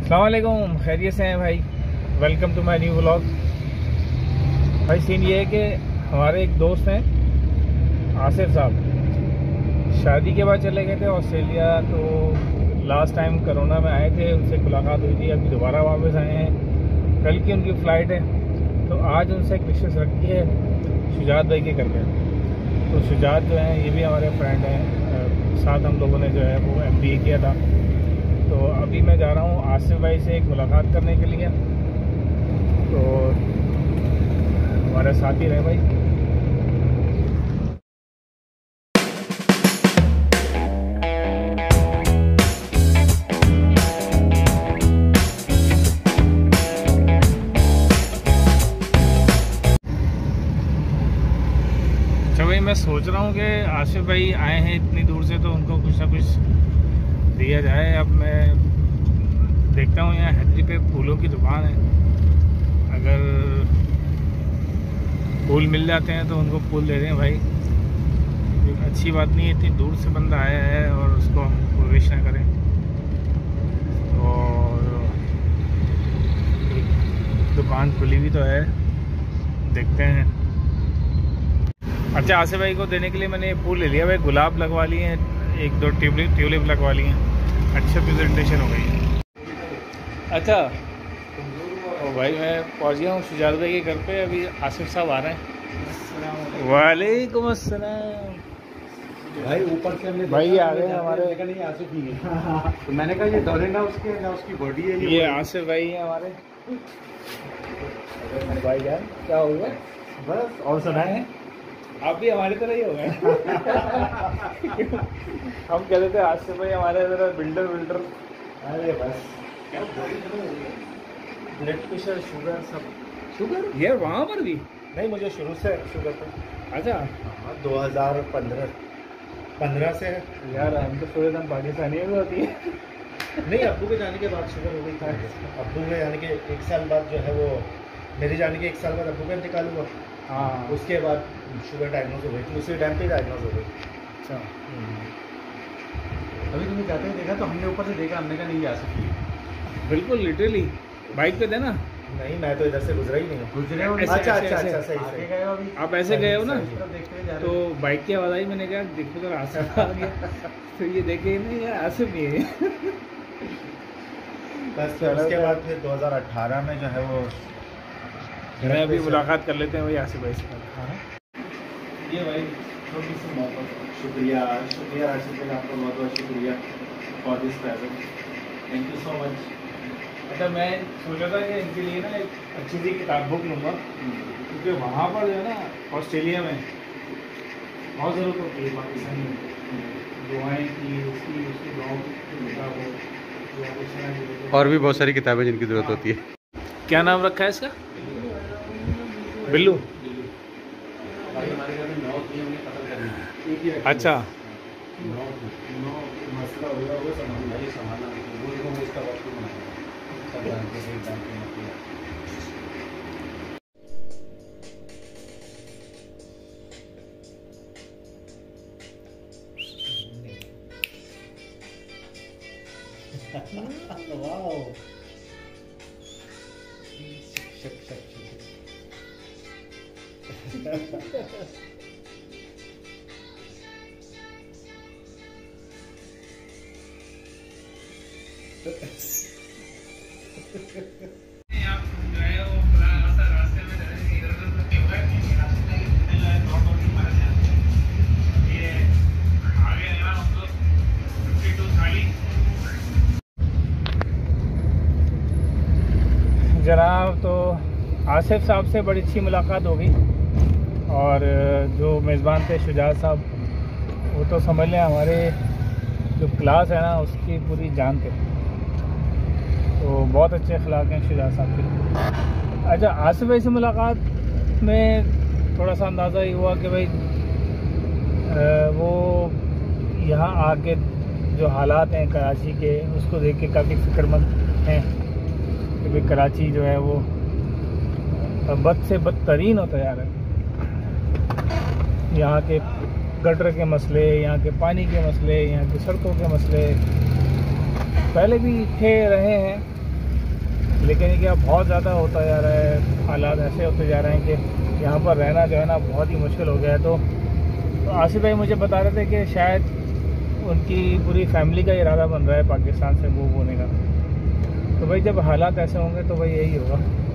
अस्सलाम वालेकुम, खैरियत से हैं भाई। Welcome to my new vlog. भाई सीन ये है कि हमारे एक दोस्त हैं आसिफ साहब, शादी के बाद चले गए थे ऑस्ट्रेलिया। तो लास्ट टाइम कोरोना में आए थे, उनसे मुलाकात हुई थी। अभी दोबारा वापस आए हैं, कल की उनकी फ़्लाइट है। तो आज उनसे एक विशेष रखी है शुजात भाई के घर पे। तो शुजात जो हैं ये भी हमारे फ्रेंड हैं, साथ हम लोगों ने जो है वो MBA किया था। तो अभी मैं जा रहा हूँ आसिफ भाई से एक मुलाकात करने के लिए। तो हमारे साथ ही रहे भाई। अच्छा भाई, मैं सोच रहा हूँ कि आसिफ भाई आए हैं इतनी दूर से, तो उनको कुछ ना कुछ दिया जाए। अब मैं देखता हूँ यहाँ हैदरी पे फूलों की दुकान है, अगर फूल मिल जाते हैं तो उनको फूल दे दें भाई। अच्छी बात नहीं है, इतनी दूर से बंदा आया है और उसको हम विश ना करें। और दुकान खुली भी तो है, देखते हैं। अच्छा, आसिफ भाई को देने के लिए मैंने फूल ले लिया भाई। गुलाब लगवा लिए हैं, एक दो ट्यूलिप लगवा ली हैं। अच्छा प्रेजेंटेशन हो गई। अच्छा ओ भाई, मैं पहुंच गया हूँ शुजात भाई के घर पे। अभी आसिफ साहब आ रहे हैं। वालेकुम अस्सलाम भाई। ऊपर से हमने भाई आ गए हमारे। नहीं आसिफ ही है। तो मैंने कहा ये दौरे ना उसकी बॉडी है। ये आसिफ भाई हैं हमारे। भाई जान क्या होगा बस। और सुनाए, आप भी हमारी तरह ही हो गए। हम कहते थे आसिफ भाई हमारे तरह बिल्डर। अरे बस ब्लड प्रेशर, शुगर, सब। शुगर यार वहाँ पर भी नहीं, मुझे शुरू से शुगर था। अच्छा 2015 से है। यार हम तो पूरे दिन पाकिस्तानी में होती है। नहीं, अब्बू के जाने के बाद शुगर हो गई था। अब्बू के जाने के 1 साल बाद जो है वो, मेरे जाने के 1 साल बाद अब्बू का इंतकाल हुआ। हाँ, उसके बाद शुगर डायग्नोज हो गई थी, उसी टाइम पे डायग्नोज हो गई। अच्छा। अभी तुम्हें जाते हुए देखा तो हमने ऊपर से देखा, हमने कहा नहीं आ सकती। बिल्कुल लिटरली बाइक पे थे ना? नहीं, मैं तो इधर से गुजरा ही नहीं हूँ। गुजरे हो? अच्छा, ऐसे सही गए हो अभी। आप ऐसे गए हो ना, देखते तो बाइक की आवाज़ आई। मैंने कहा देखो तो आसिफ आ गया। तो ये देखे नहीं यार, आसिफ नहीं है। बस उसके बाद फिर 2018 में जो है वो मैं अभी मुलाकात कर लेते हैं वही आसिफ भाई से। ये भाई छोटी सी मोहब्बत। शुक्रिया आसिफ भाई, आपका बहुत बहुत शुक्रिया for this present. Thank you so much. अच्छा, मैं सोचा था कि इनके लिए ना एक अच्छी सी किताब बुक लूँगा, क्योंकि वहाँ पर जो है ना ऑस्ट्रेलिया में बहुत ज़रूरत होती है पाकिस्तानी में। दुआएँ की, उसकी दुआओं की किताब हो, और भी बहुत सारी किताबें जिनकी ज़रूरत होती है। क्या नाम रखा है इसका? बिल्लू। अच्छा, जनाब, तो आसिफ साहब से बड़ी अच्छी मुलाकात हो गई। और जो मेज़बान थे शुजात साहब, वो तो समझ लें हमारे जो क्लास है ना उसकी पूरी जान थे। तो बहुत अच्छे अखलाक हैं शुजात साहब के। अच्छा, आसिफ भाई से मुलाकात में थोड़ा सा अंदाज़ा ये हुआ कि भाई वो यहाँ आके जो हालात हैं कराची के, उसको देख के काफ़ी फ़िक्रमंद हैं कि भाई कराची जो है वो बद से बदतरीन होता जा रहा है। यहाँ के गटर के मसले, यहाँ के पानी के मसले, यहाँ की सड़कों के मसले पहले भी थे, रहे हैं, लेकिन ये क्या बहुत ज़्यादा होता जा रहा है, हालात ऐसे होते जा रहे हैं कि यहाँ पर रहना जो है ना बहुत ही मुश्किल हो गया है। तो आसिफ भाई मुझे बता रहे थे कि शायद उनकी पूरी फैमिली का इरादा बन रहा है पाकिस्तान से मूव होने का। तो भाई जब हालात ऐसे होंगे तो भाई यही होगा।